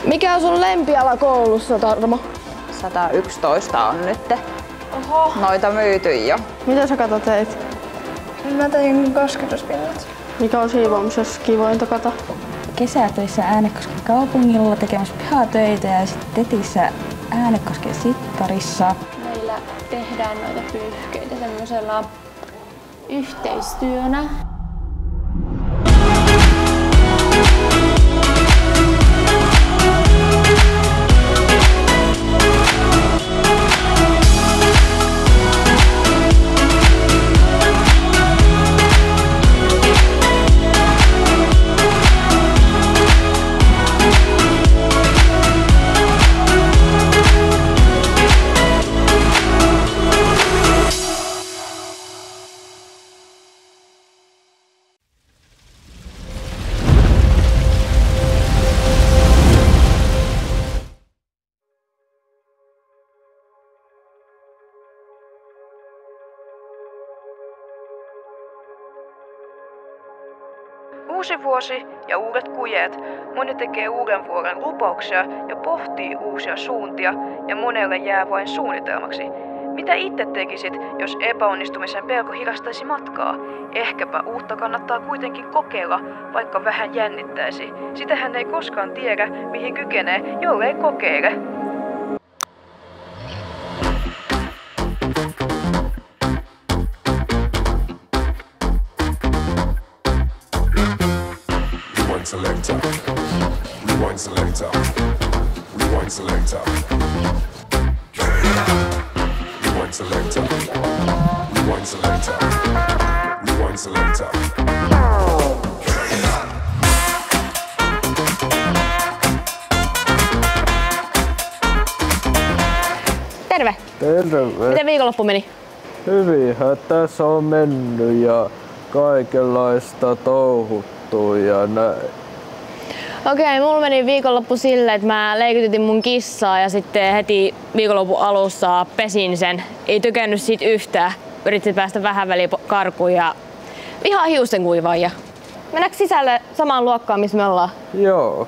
Mikä on sun lempiala koulussa, Tarmo? 111 on nyt. Oho. Noita myyty jo. Mitä sä kato teit? Mä tein kosketuspinnat. Mikä on siivoamisessa kivointa kata? Kesätöissä Äänekosken kaupungilla tekemässä pihatöitä ja sitten tetissä Äänekosken sittarissa. Meillä tehdään noita pyyhkeitä semmoisella yhteistyönä. Uusi vuosi ja uudet kujeet. Moni tekee uuden vuoden lupauksia ja pohtii uusia suuntia ja monelle jää vain suunnitelmaksi. Mitä itse tekisit, jos epäonnistumisen pelko hidastaisi matkaa? Ehkäpä uutta kannattaa kuitenkin kokeilla, vaikka vähän jännittäisi. Sitähän ei koskaan tiedä, mihin kykenee, jollei kokeile. Selector, rewind selector, rewind selector, rewind selector, rewind selector, rewind selector. Terve! Terve! Miten viikonloppu meni? Hyvinhän tässä on mennyt ja kaikenlaista touhuttu ja näin. Okei, mulla meni viikonloppu silleen, että mä leikytin mun kissaa ja sitten heti viikonlopun alussa pesin sen. Ei tykännyt siitä yhtään. Yritin päästä vähän väliin karkuun ja ihan hiusten kuivaaja. Mennäänkö sisälle samaan luokkaan, missä me ollaan? Joo.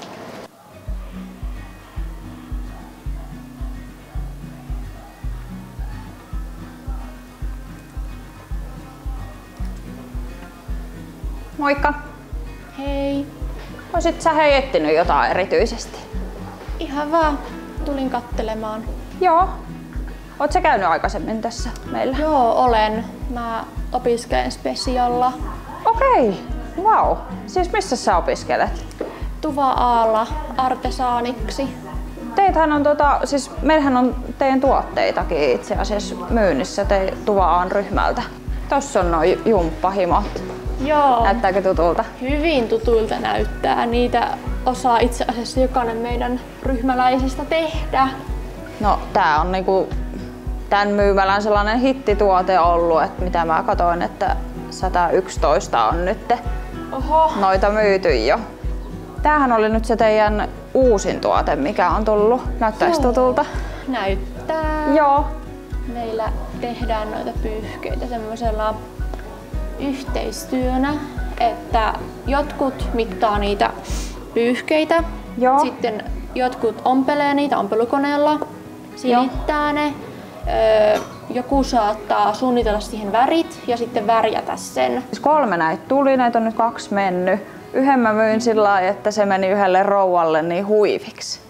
Moikka! Hei! Oisit sä etsinyt jotain erityisesti? Ihan vaan. Tulin kattelemaan. Joo. Oot sä käynyt aikaisemmin tässä meillä? Joo, olen. Mä opiskelen Specialla. Okei. Vau. Siis missä sä opiskelet? Tuva Aalla artesaaniksi. Teillähän on siis meillähän on teidän tuotteitakin itse asiassa myynnissä Tuva A:n ryhmältä. Tossa on noi jumppahimot. Joo. Näyttääkö tutulta? Hyvin tutuilta näyttää. Niitä osaa itse asiassa jokainen meidän ryhmäläisistä tehdä. No tää on niinku tän myymälän sellainen hittituote ollut, että mitä mä katoin, että 111 on nyt Oho. noita myyty jo. Tämähän oli nyt se teidän uusin tuote, mikä on tullut. Näyttäis tutulta? Näyttää. Joo. Meillä tehdään noita pyyhkeitä semmoisella yhteistyönä, että jotkut mittaa niitä pyyhkeitä, Joo. sitten jotkut ompelee niitä ompelukoneella, silittää ne, joku saattaa suunnitella siihen värit ja sitten värjätä sen. 3 näitä tuli, näitä on nyt 2 mennyt. Yhden mä myin sillä lailla, että se meni yhdelle rouvalle niin huiviksi.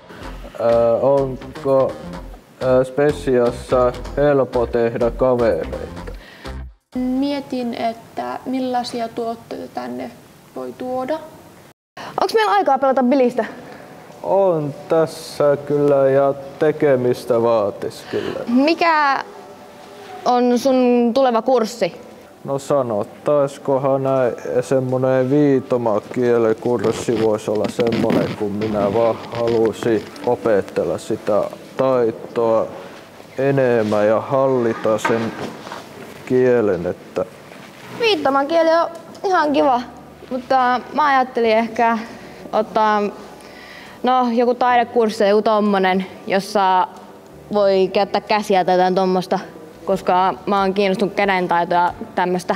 Onko Speciassa helppo tehdä kavereita? Mietin, että millaisia tuotteita tänne voi tuoda. Onks meillä aikaa pelata bilistä? On tässä kyllä ja tekemistä vaatis kyllä. Mikä on sun tuleva kurssi? No sanottaiskohan näin semmonen viitomakielikurssi voisi olla semmonen, kun minä vaan halusin opetella sitä taitoa enemmän ja hallita sen kielen, että... Viittomakieli on ihan kiva, mutta mä ajattelin ehkä ottaa joku taidekurssi, joku tommonen, jossa voi käyttää käsiä tai jotain tommosta, koska mä oon kiinnostunut kädentaitoja ja tämmöstä.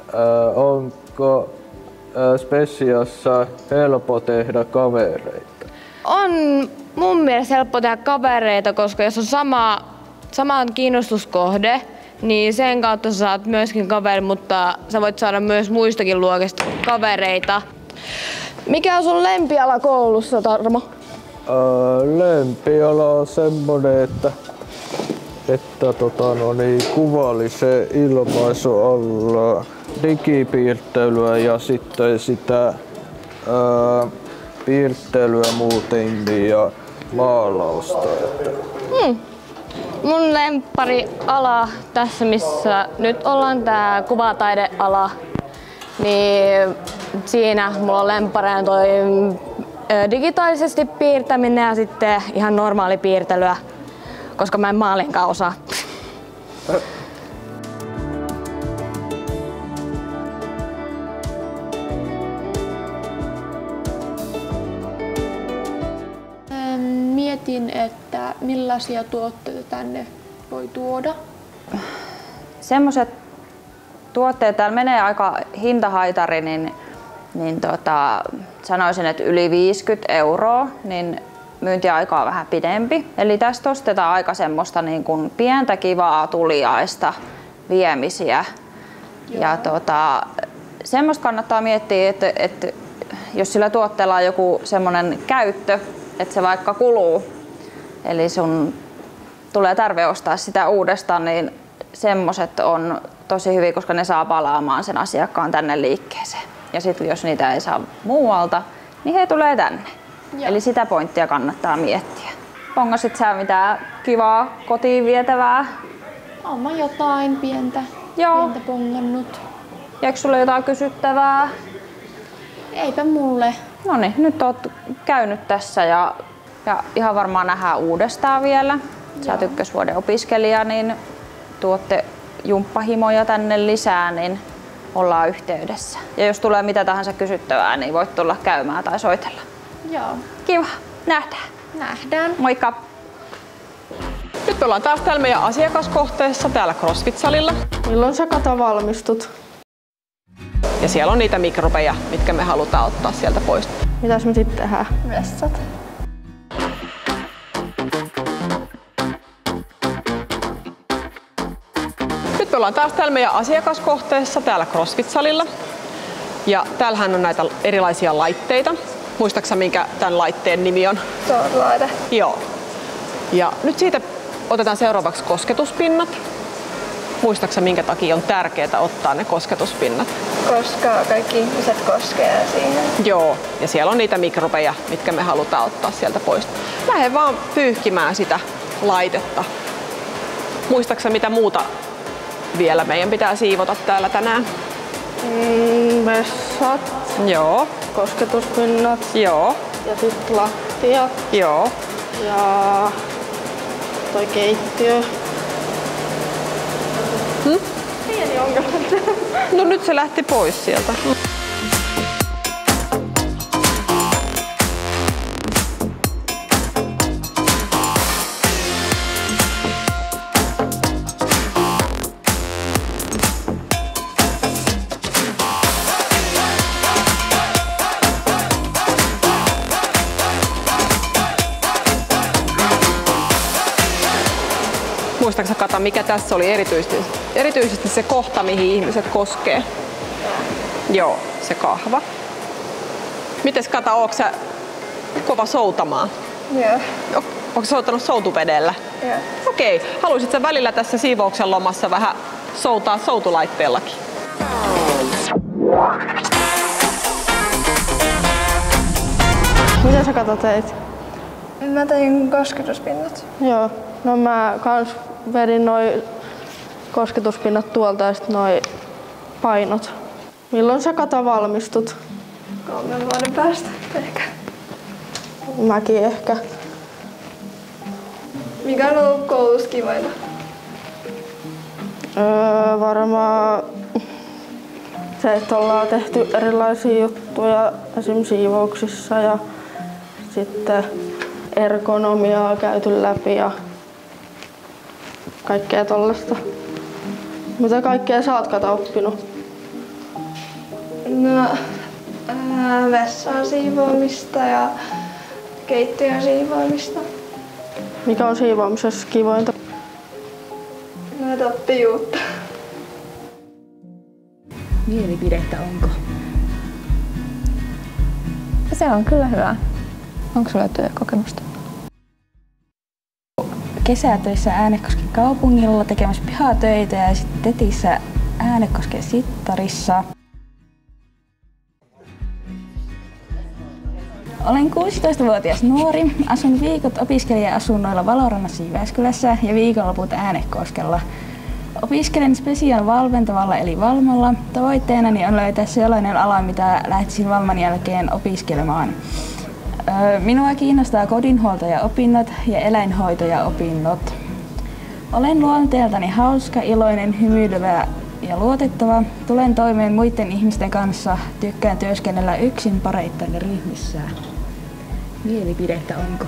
Onko Speciassa helppo tehdä kavereita? On mun mielestä helppo tehdä kavereita, koska jos on sama kiinnostuskohde, niin sen kautta sä saat myöskin kaveri, mutta sä voit saada myös muistakin luokista kavereita. Mikä on sun lempiala koulussa, Tarmo? Lempiala on semmonen, että kuvallisen ilmaisun alla digipiirtelyä ja sitten sitä piirtelyä muutenkin ja maalausta. Mun lemppari ala tässä, missä nyt ollaan, tää kuvataideala, niin siinä mulla on lemppareina toi digitaalisesti piirtäminen ja sitten ihan normaali piirtelyä, koska mä en maalinkaan osaa. Mietin, että millaisia tuotteita tänne voi tuoda. Semmoiset tuotteet, täällä menee aika hintahaitari, niin sanoisin, että yli 50 €, niin myyntiaika on vähän pidempi. Eli tästä ostetaan aika semmoista niin kuin pientä kivaa tuliaista viemisiä. Joo. Ja semmoista kannattaa miettiä, että jos sillä tuotteella on joku semmoinen käyttö, että se vaikka kuluu, eli sun tulee tarve ostaa sitä uudestaan, niin semmoset on tosi hyviä, koska ne saa palaamaan sen asiakkaan tänne liikkeeseen. Ja sitten jos niitä ei saa muualta, niin he tulee tänne. Joo. Eli sitä pointtia kannattaa miettiä. Pongasit sä mitään kivaa kotiin vietävää? Oon mä jotain pientä pongannut. Ja eikö sulle jotain kysyttävää? Eipä mulle. Noniin, nyt oot käynyt tässä ja ihan varmaan nähdään uudestaan vielä. Sä oot ykkösvuoden opiskelija, niin tuotte jumppahimoja tänne lisää, niin ollaan yhteydessä. Ja jos tulee mitä tahansa kysyttävää, niin voit tulla käymään tai soitella. Joo. Kiva. Nähdään. Nähdään. Moikka. Nyt me ollaan taas täällä meidän asiakaskohteessa täällä CrossFit-salilla. Milloin sä, Kata, valmistut? Ja siellä on niitä mikrobeja, mitkä me halutaan ottaa sieltä pois. Mitäs me sitten tehdään? Vessat. Nyt me ollaan taas täällä meidän asiakaskohteessa täällä CrossFit-salilla. Ja täällähän on näitä erilaisia laitteita. Muistaaksä, minkä tämän laitteen nimi on? Laite. Joo. Ja nyt siitä otetaan seuraavaksi kosketuspinnat. Muistaaksä, minkä takia on tärkeää ottaa ne kosketuspinnat? Koska kaikki ihmiset koskee siihen. Joo, ja siellä on niitä mikrobeja, mitkä me halutaan ottaa sieltä pois. Lähde vaan pyyhkimään sitä laitetta. Muistaaksä, mitä muuta vielä meidän pitää siivota täällä tänään? Vessat. Joo. Kosketuspinnat. Joo. Ja sitten lattiat. Joo. Ja toi keittiö. Pieni ongelma. No nyt se lähti pois sieltä. Muistaaksä, Kata, mikä tässä oli erityisesti se kohta, mihin ihmiset koskee? Joo, se kahva. Mites, Kata, ootko sä kova soutamaan? Joo. Onko soutanut soutuvedellä? Joo. Okei. Haluaisit sä välillä tässä siivouksen lomassa vähän soutaa soutulaitteellakin? Mitä sä, Kata, teit? Mä tein kosketuspinnat. Joo. No mä kans vedin noi kosketuspinnat tuolta ja sit noi painot. Milloin sä, Kata, valmistut? 3 vuoden päästä ehkä. Mäkin ehkä. Mikä on ollut koulussa kivointa? Varmaan se, että ollaan tehty erilaisia juttuja esim. Siivouksissa ja sitten ergonomiaa käyty läpi ja kaikkea tollaista. Mitä kaikkea sä oot, Kata, oppinut? No, vessan siivoamista ja keittiön siivoamista. Mikä on siivoamisessa kivointa? No tappijuutta. Mielipidettä onko? Se on kyllä hyvä. Onko sulla työkokemusta? Kesätöissä Äänekosken kaupungilla tekemässä pihatöitä ja sitten tetissä Äänekosken sittarissa. Olen 16-vuotias nuori, asun viikot opiskelija-asunnoilla Valorannassa Jyväskylässä ja viikonloput Äänekoskella. Opiskelen Spesian valmentavalla eli Valmalla. Tavoitteenani on löytää sellainen ala, mitä lähtisin Valman jälkeen opiskelemaan. Minua kiinnostaa kodinhuoltaja-opinnot ja eläinhoitaja-opinnot. Olen luonteeltani hauska, iloinen, hymyilevä ja luotettava. Tulen toimeen muiden ihmisten kanssa. Tykkään työskennellä yksin pareittain ryhmissä. Mielipidettä onko?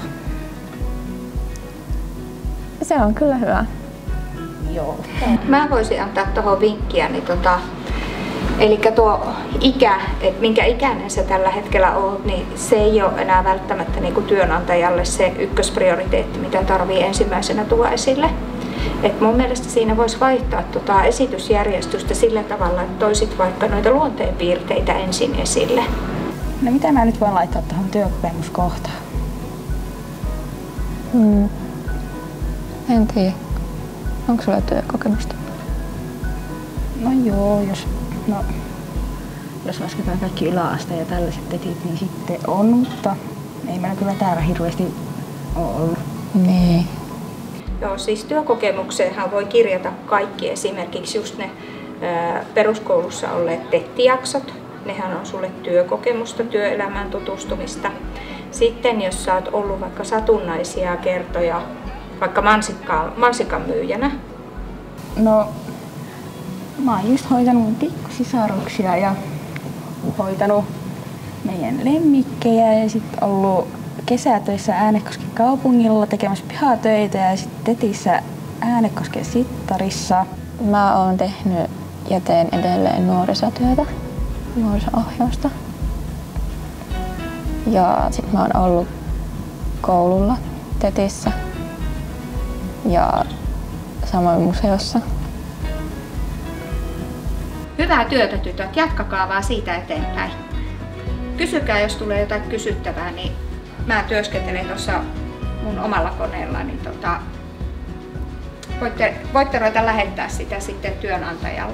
Se on kyllä hyvä. Joo. Mä voisin antaa tuohon vinkkiä, eli tuo ikä, että minkä ikäinen sä tällä hetkellä oot, niin se ei ole enää välttämättä niin kuin työnantajalle se ykkösprioriteetti, mitä tarvii ensimmäisenä tuoda esille. Et mun mielestä siinä voisi vaihtaa esitysjärjestystä sillä tavalla, että toisit vaikka noita luonteenpiirteitä ensin esille. No mitä mä nyt voin laittaa tuohon työkokemuskohtaan? En tiedä. Onko sulla työkokemusta? No joo, jos lasketaan kaikki yläaste ja tällaiset tetit, niin sitten on, mutta ei meillä kyllä täällä hirveästi ole ollut. Niin. Joo, siis työkokemukseenhan voi kirjata kaikki, esimerkiksi just ne peruskoulussa olleet TET-jaksot. Nehän on sulle työkokemusta, työelämään tutustumista. Sitten jos sä oot ollut vaikka satunnaisia kertoja, vaikka mansikan myyjänä. No, mä oon just hoitanut mun pikkusisaruksia ja hoitanut meidän lemmikkejä ja sitten ollut kesätöissä Äänekosken kaupungilla tekemässä pihatöitä ja sitten tetissä Äänekosken sittarissa. Mä oon tehnyt ja teen edelleen nuorisotyötä, nuoriso-ohjausta. Ja sit mä oon ollut koululla tetissä ja samoin museossa. Hyvää työtä tytöt, jatkakaa vaan siitä eteenpäin. Kysykää, jos tulee jotain kysyttävää, niin mä työskentelen tuossa mun omalla koneella, niin voitte ruveta lähettää sitä sitten työnantajalle.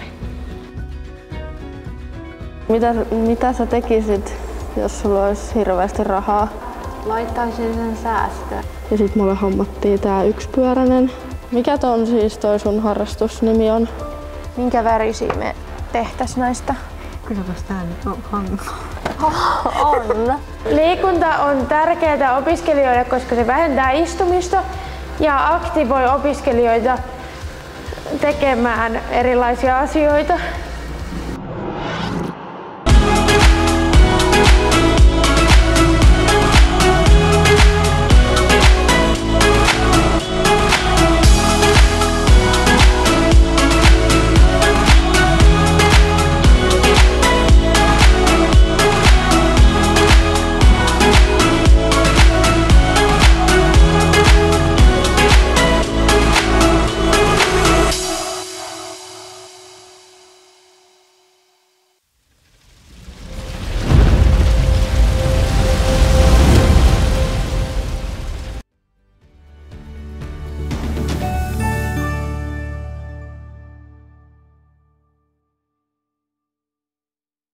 Mitä sä tekisit, jos sulla olisi hirveästi rahaa? Laittaisin sen säästöön. Ja sit mulle hommattiin tää yksipyöräinen. Mikä ton siis toi sun harrastusnimi on? Minkä värisiä me tehtäis näistä? Kylläpäs tää nyt on hankala. On. Liikunta on tärkeää opiskelijoille, koska se vähentää istumista ja aktivoi opiskelijoita tekemään erilaisia asioita.